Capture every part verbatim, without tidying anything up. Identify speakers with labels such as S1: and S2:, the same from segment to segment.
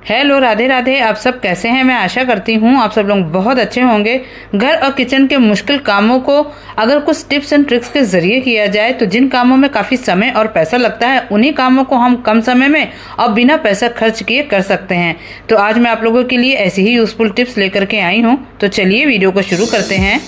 S1: Hello, Radhe Radhe. आप सब कैसे हैं? मैं आशा करती हूँ आप सब लोग बहुत अच्छे होंगे। घर और किचन के मुश्किल कामों को अगर कुछ टिप्स एंड ट्रिक्स के जरिए किया जाए तो जिन कामों में काफ़ी समय और पैसा लगता है उन्हीं कामों को हम कम समय में और बिना पैसा खर्च किए कर सकते हैं। तो आज मैं आप लोगों के लिए ऐसी ही यूजफुल टिप्स लेकर के आई हूँ। तो चलिए वीडियो को शुरू करते हैं।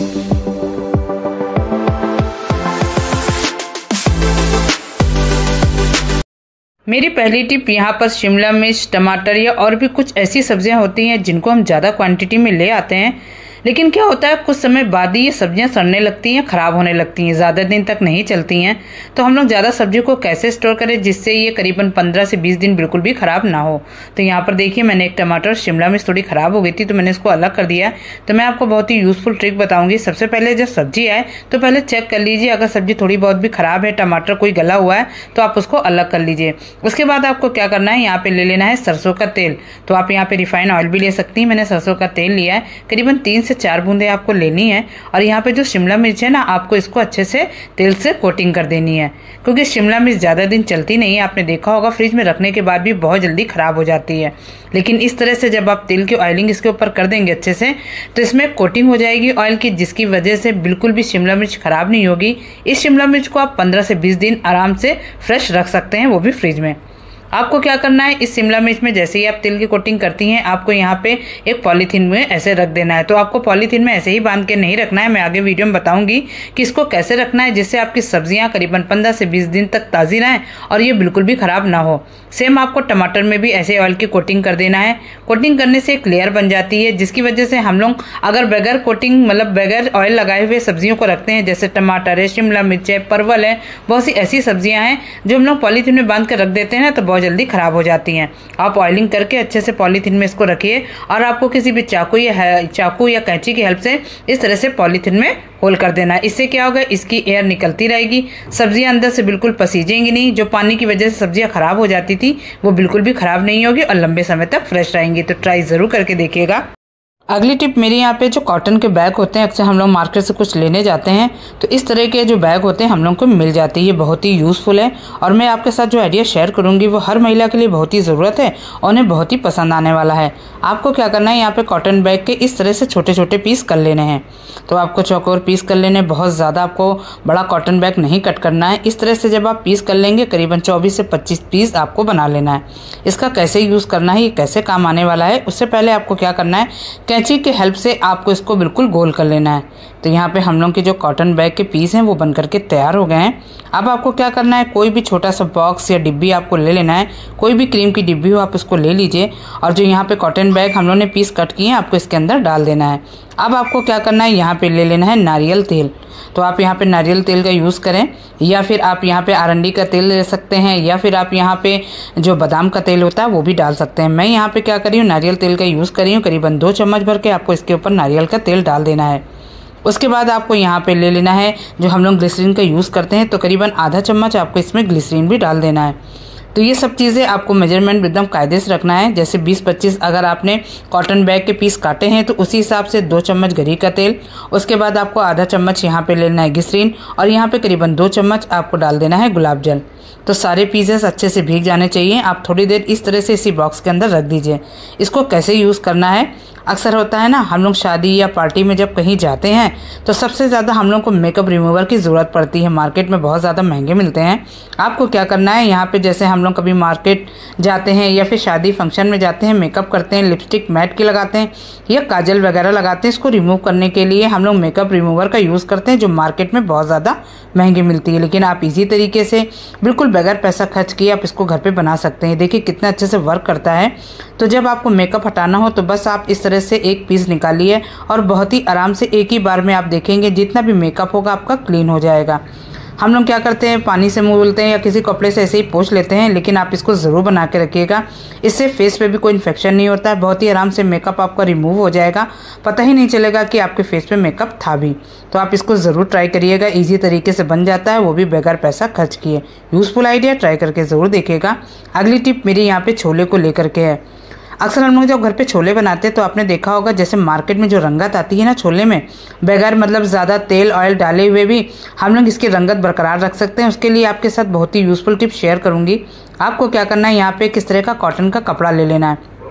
S1: मेरी पहली टिप यहाँ पर शिमला मिर्च, टमाटर या और भी कुछ ऐसी सब्जियां होती हैं जिनको हम ज़्यादा क्वांटिटी में ले आते हैं, लेकिन क्या होता है कुछ समय बाद ही ये सब्जियां सड़ने लगती हैं, ख़राब होने लगती हैं, ज़्यादा दिन तक नहीं चलती हैं। तो हम लोग ज़्यादा सब्जी को कैसे स्टोर करें जिससे ये करीबन पंद्रह से बीस दिन बिल्कुल भी ख़राब ना हो। तो यहाँ पर देखिए मैंने एक टमाटर, शिमला मिर्च थोड़ी ख़राब हो गई थी तो मैंने इसको अलग कर दिया। तो मैं आपको बहुत ही यूज़फुल ट्रिक बताऊँगी। सबसे पहले जब सब्जी आए तो पहले चेक कर लीजिए, अगर सब्जी थोड़ी बहुत भी ख़राब है, टमाटर कोई गला हुआ है तो आप उसको अलग कर लीजिए। उसके बाद आपको क्या करना है, यहाँ पर ले लेना है सरसों का तेल। तो आप यहाँ पर रिफाइंड ऑयल भी ले सकती हैं। मैंने सरसों का तेल लिया है, करीबन तीन से चार बूंदे आपको लेनी है। और यहाँ पे जो शिमला मिर्च है ना, आपको इसको अच्छे से तेल से कोटिंग कर देनी है, क्योंकि शिमला मिर्च ज़्यादा दिन चलती नहीं है। आपने देखा होगा फ्रिज में रखने के बाद भी बहुत जल्दी ख़राब हो जाती है, लेकिन इस तरह से जब आप तेल की ऑयलिंग इसके ऊपर कर देंगे अच्छे से तो इसमें कोटिंग हो जाएगी ऑयल की, जिसकी वजह से बिल्कुल भी शिमला मिर्च ख़राब नहीं होगी। इस शिमला मिर्च को आप पंद्रह से बीस दिन आराम से फ्रेश रख सकते हैं, वो भी फ्रिज में। आपको क्या करना है, इस शिमला मिर्च में जैसे ही आप तेल की कोटिंग करती हैं आपको यहाँ पे एक पॉलीथीन में ऐसे रख देना है। तो आपको पॉलीथीन में ऐसे ही बांध के नहीं रखना है, मैं आगे वीडियो में बताऊंगी कि इसको कैसे रखना है जिससे आपकी सब्जियां करीबन पंद्रह से बीस दिन तक ताज़ी रहें और ये बिल्कुल भी ख़राब ना हो। सेम आपको टमाटर में भी ऐसे ऑयल की कोटिंग कर देना है। कोटिंग करने से एक लेयर बन जाती है जिसकी वजह से हम लोग अगर बगैर कोटिंग मतलब बगैर ऑयल लगाए हुए सब्जियों को रखते हैं, जैसे टमाटर है, शिमला मिर्च है, परवल है, बहुत सी ऐसी सब्जियां हैं जो हम लोग पॉलीथीन में बांध कर रख देते हैं तो बहुत जल्दी खराब हो जाती हैं। आप ऑयलिंग करके अच्छे से पॉलीथीन में इसको रखिए और आपको किसी भी चाकू या चाकू या कैंची की हेल्प से इस तरह से पॉलीथीन में होल कर देना है। इससे क्या होगा, इसकी एयर निकलती रहेगी, सब्जियां अंदर से बिल्कुल पसीजेंगी नहीं। जो पानी की वजह से सब्जियां खराब हो जाती थी वो बिल्कुल भी खराब नहीं होगी और लंबे समय तक फ्रेश रहेंगी। तो ट्राई जरूर करके देखिएगा। अगली टिप मेरे यहाँ पे जो कॉटन के बैग होते हैं, अक्सर हम लोग मार्केट से कुछ लेने जाते हैं तो इस तरह के जो बैग होते हैं हम लोग को मिल जाते हैं। ये बहुत ही यूज़फुल है और मैं आपके साथ जो आइडिया शेयर करूँगी वो हर महिला के लिए बहुत ही ज़रूरत है और उन्हें बहुत ही पसंद आने वाला है। आपको क्या करना है, यहाँ पे कॉटन बैग के इस तरह से छोटे छोटे पीस कर लेने हैं। तो आपको चौकोर पीस कर लेने, बहुत ज़्यादा आपको बड़ा कॉटन बैग नहीं कट करना है। इस तरह से जब आप पीस कर लेंगे करीबन चौबीस से पच्चीस पीस आपको बना लेना है। इसका कैसे यूज़ करना है, ये कैसे काम आने वाला है, उससे पहले आपको क्या करना है, कैंची के हेल्प से आपको इसको बिल्कुल गोल कर लेना है। तो यहाँ पे हम लोग के जो कॉटन बैग के पीस हैं वो बन करके तैयार हो गए हैं। अब आपको क्या करना है, कोई भी छोटा सा बॉक्स या डिब्बी आपको ले लेना है, कोई भी क्रीम की डिब्बी हो आप उसको ले लीजिए और जो यहाँ पे कॉटन बैग हम लोग ने पीस कट किए हैं आपको इसके अंदर डाल देना है। अब आपको क्या करना है, यहाँ पे ले लेना है नारियल तेल। तो आप यहाँ पे नारियल तेल का यूज़ करें या फिर आप यहाँ पे आरंडी का तेल ले सकते हैं या फिर आप यहाँ पे जो बादाम का तेल होता है वो भी डाल सकते हैं। मैं यहाँ पे क्या करी हूँ, नारियल तेल का यूज़ करी हूँ। करीबन दो चम्मच भर के आपको इसके ऊपर नारियल का तेल डाल देना है। उसके बाद आपको यहाँ पे ले लेना है जो हम लोग ग्लिसरीन का यूज़ करते हैं, तो करीबन आधा चम्मच आपको इसमें ग्लिसरीन भी डाल देना है। तो ये सब चीज़ें आपको मेजरमेंट एकदम कायदे से रखना है। जैसे बीस पच्चीस अगर आपने कॉटन बैग के पीस काटे हैं तो उसी हिसाब से दो चम्मच गरी का तेल, उसके बाद आपको आधा चम्मच यहाँ पे लेना है ग्लिसरीन और यहाँ पे करीबन दो चम्मच आपको डाल देना है गुलाब जल। तो सारे पीसेस अच्छे से भीग जाने चाहिए। आप थोड़ी देर इस तरह से इसी बॉक्स के अंदर रख दीजिए। इसको कैसे यूज़ करना है, अक्सर होता है ना हम लोग शादी या पार्टी में जब कहीं जाते हैं तो सबसे ज़्यादा हम लोग को मेकअप रिमूवर की ज़रूरत पड़ती है। मार्केट में बहुत ज़्यादा महंगे मिलते हैं। आपको क्या करना है, यहाँ पे जैसे हम लोग कभी मार्केट जाते हैं या फिर शादी फंक्शन में जाते हैं, मेकअप करते हैं, लिपस्टिक मैट की लगाते हैं या काजल वगैरह लगाते हैं, इसको रिमूव करने के लिए हम लोग मेकअप रिमूवर का यूज़ करते हैं जो मार्केट में बहुत ज़्यादा महंगी मिलती है। लेकिन आप इसी तरीके से बिल्कुल बगैर पैसा खर्च किए आप इसको घर पर बना सकते हैं। देखिए कितना अच्छे से वर्क करता है। तो जब आपको मेकअप हटाना हो तो बस आप इस तरह से एक पीस निकालिए और बहुत ही आराम से एक ही बार में आप देखेंगे जितना भी मेकअप होगा आपका क्लीन हो जाएगा। हम लोग क्या करते हैं, पानी से मुंह धुलते हैं या किसी कपड़े से ऐसे ही पोंछ लेते हैं, लेकिन आप इसको ज़रूर बना के रखिएगा। इससे फेस पे भी कोई इन्फेक्शन नहीं होता है, बहुत ही आराम से मेकअप आपका रिमूव हो जाएगा, पता ही नहीं चलेगा कि आपके फेस पे मेकअप था भी। तो आप इसको ज़रूर ट्राई करिएगा, ईजी तरीके से बन जाता है, वो भी बगैर पैसा खर्च किए। यूज़फुल आइडिया, ट्राई करके ज़रूर देखिएगा। अगली टिप मेरी यहाँ पे छोले को लेकर के है। अक्सर हम लोग जब घर पे छोले बनाते हैं तो आपने देखा होगा जैसे मार्केट में जो रंगत आती है ना छोले में, बगैर मतलब ज़्यादा तेल ऑयल डाले हुए भी हम लोग इसकी रंगत बरकरार रख सकते हैं। उसके लिए आपके साथ बहुत ही यूज़फुल टिप शेयर करूँगी। आपको क्या करना है, यहाँ पे किस तरह का कॉटन का कपड़ा ले लेना है।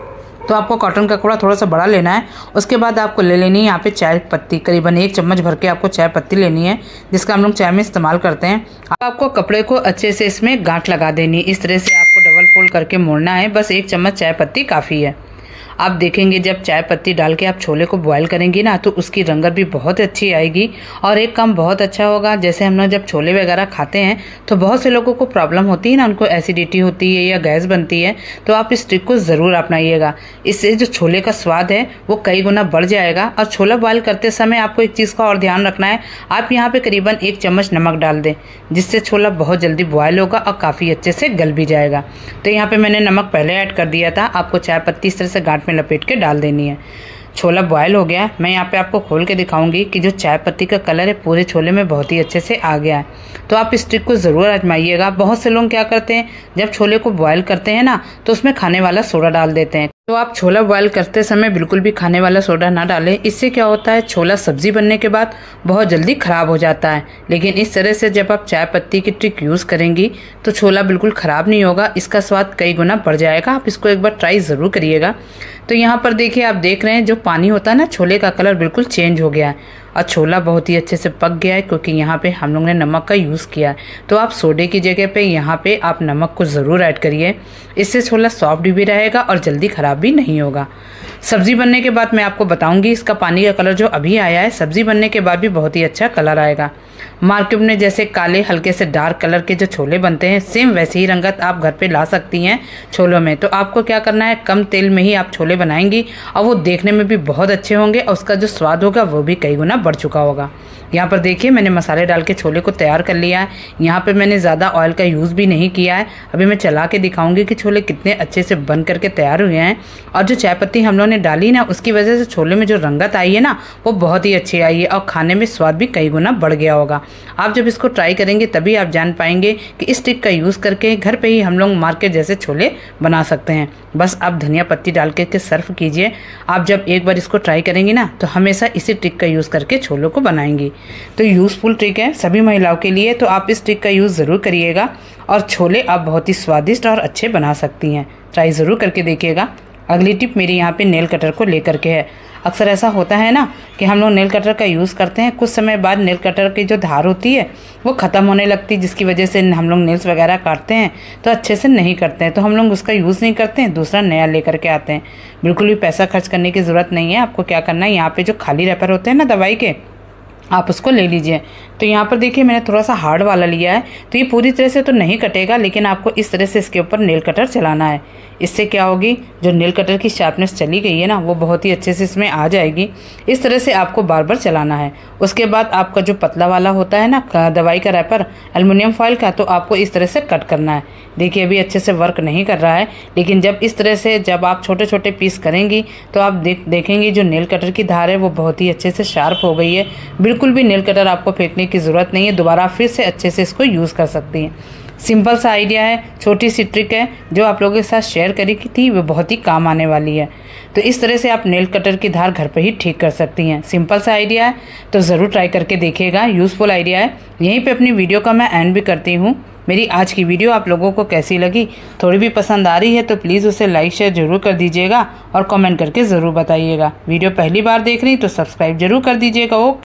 S1: तो आपको कॉटन का कपड़ा थोड़ा सा बड़ा लेना है। उसके बाद आपको ले लेनी है यहाँ पे चाय पत्ती, करीबन एक चम्मच भर के आपको चाय पत्ती लेनी है, जिसका हम लोग चाय में इस्तेमाल करते हैं। अब आपको कपड़े को अच्छे से इसमें गांठ लगा देनी है। इस तरह से आपको डबल फोल्ड करके मोड़ना है। बस एक चम्मच चाय पत्ती काफ़ी है। आप देखेंगे जब चाय पत्ती डाल के आप छोले को बॉयल करेंगी ना, तो उसकी रंगत भी बहुत अच्छी आएगी और एक काम बहुत अच्छा होगा। जैसे हम लोग जब छोले वगैरह खाते हैं तो बहुत से लोगों को प्रॉब्लम होती है ना, उनको एसिडिटी होती है या गैस बनती है, तो आप इस ट्रिक को ज़रूर अपनाइएगा। इससे जो छोले का स्वाद है वो कई गुना बढ़ जाएगा। और छोला बॉयल करते समय आपको एक चीज़ का और ध्यान रखना है, आप यहाँ पर करीबन एक चम्मच नमक डाल दें, जिससे छोला बहुत जल्दी बॉयल होगा और काफ़ी अच्छे से गल भी जाएगा। तो यहाँ पर मैंने नमक पहले ऐड कर दिया था। आपको चाय पत्ती इस तरह से गांठ में लपेट के डाल देनी है। छोला बॉयल हो गया। मैं यहाँ पे आपको खोल के दिखाऊंगी कि जो चाय पत्ती का कलर है पूरे छोले में बहुत ही अच्छे से आ गया है। तो आप इस ट्रिक को ज़रूर आजमाइएगा। बहुत से लोग क्या करते हैं, जब छोले को बॉयल करते हैं ना, तो उसमें खाने वाला सोडा डाल देते हैं। तो आप छोला बॉयल करते समय बिल्कुल भी खाने वाला सोडा ना डालें। इससे क्या होता है, छोला सब्जी बनने के बाद बहुत जल्दी ख़राब हो जाता है। लेकिन इस तरह से जब आप चाय पत्ती की ट्रिक यूज़ करेंगी तो छोला बिल्कुल ख़राब नहीं होगा, इसका स्वाद कई गुना बढ़ जाएगा। आप इसको एक बार ट्राई ज़रूर करिएगा। तो यहाँ पर देखिए, आप देख रहे हैं जो पानी होता है ना, छोले का कलर बिल्कुल चेंज हो गया है और छोला बहुत ही अच्छे से पक गया है, क्योंकि यहाँ पे हम लोग ने नमक का यूज़ किया है। तो आप सोडे की जगह पे यहाँ पे आप नमक को ज़रूर ऐड करिए। इससे छोला सॉफ्ट भी रहेगा और जल्दी ख़राब भी नहीं होगा। सब्ज़ी बनने के बाद मैं आपको बताऊंगी इसका पानी का कलर जो अभी आया है, सब्ज़ी बनने के बाद भी बहुत ही अच्छा कलर आएगा। मार्केट में जैसे काले हल्के से डार्क कलर के जो छोले बनते हैं, सेम वैसे ही रंगत आप घर पे ला सकती हैं छोलों में। तो आपको क्या करना है, कम तेल में ही आप छोले बनाएंगी और वो देखने में भी बहुत अच्छे होंगे और उसका जो स्वाद होगा वो भी कई गुना बढ़ चुका होगा। यहाँ पर देखिए, मैंने मसाले डाल के छोले को तैयार कर लिया है। यहाँ पे मैंने ज़्यादा ऑयल का यूज़ भी नहीं किया है। अभी मैं चला के दिखाऊंगी कि छोले कितने अच्छे से बन करके तैयार हुए हैं। और जो चाय पत्ती हम लोगों ने डाली ना, उसकी वजह से छोले में जो रंगत आई है ना, वो बहुत ही अच्छी आई है और खाने में स्वाद भी कई गुना बढ़ गया होगा। आप जब इसको ट्राई करेंगे तभी आप जान पाएंगे कि इस ट्रिक का यूज़ करके घर पे ही हम लोग मार्केट जैसे छोले बना सकते हैं। बस आप धनिया पत्ती डाल के सर्व कीजिए। आप जब एक बार इसको ट्राई करेंगे ना, तो हमेशा इसी ट्रिक का यूज़ करके छोलों को बनाएंगी। तो यूज़फुल ट्रिक है सभी महिलाओं के लिए, तो आप इस ट्रिक का यूज़ ज़रूर करिएगा और छोले आप बहुत ही स्वादिष्ट और अच्छे बना सकती हैं। ट्राई ज़रूर करके देखिएगा। अगली टिप मेरी यहाँ पे नेल कटर को लेकर के है। अक्सर ऐसा होता है ना कि हम लोग नेल कटर का यूज़ करते हैं, कुछ समय बाद नेल कटर की जो धार होती है वो ख़त्म होने लगती है, जिसकी वजह से हम लोग नेल्स वगैरह काटते हैं तो अच्छे से नहीं करते हैं, तो हम लोग उसका यूज़ नहीं करते हैं, दूसरा नया लेकर के आते हैं। बिल्कुल भी पैसा खर्च करने की ज़रूरत नहीं है। आपको क्या करना है, यहाँ पर जो खाली रैपर होते हैं ना दवाई के, आप उसको ले लीजिए। तो यहाँ पर देखिए, मैंने थोड़ा सा हार्ड वाला लिया है। तो ये पूरी तरह से तो नहीं कटेगा, लेकिन आपको इस तरह से इसके ऊपर नेल कटर चलाना है। इससे क्या होगी, जो नेल कटर की शार्पनेस चली गई है ना, वो बहुत ही अच्छे से इसमें आ जाएगी। इस तरह से आपको बार बार चलाना है। उसके बाद आपका जो पतला वाला होता है ना दवाई का रैपर एल्युमिनियम फॉइल का, तो आपको इस तरह से कट करना है। देखिए अभी अच्छे से वर्क नहीं कर रहा है, लेकिन जब इस तरह से जब आप छोटे छोटे पीस करेंगी तो आप देख देखेंगे जो नेल कटर की धार है वो बहुत ही अच्छे से शार्प हो गई है। बिल्कुल भी नेल कटर आपको फेंकने की ज़रूरत नहीं है, दोबारा फिर से अच्छे से इसको यूज़ कर सकती हैं। सिंपल सा आइडिया है, छोटी सी ट्रिक है जो आप लोगों के साथ शेयर करी की थी, वो बहुत ही काम आने वाली है। तो इस तरह से आप नेल कटर की धार घर पर ही ठीक कर सकती हैं। सिंपल सा आइडिया है, तो ज़रूर ट्राई करके देखिएगा। यूज़फुल आइडिया है। यहीं पे अपनी वीडियो का मैं एंड भी करती हूँ। मेरी आज की वीडियो आप लोगों को कैसी लगी, थोड़ी भी पसंद आ रही है तो प्लीज़ उसे लाइक शेयर जरूर कर दीजिएगा और कमेंट करके ज़रूर बताइएगा। वीडियो पहली बार देख रही तो सब्सक्राइब जरूर कर दीजिएगा। ओके।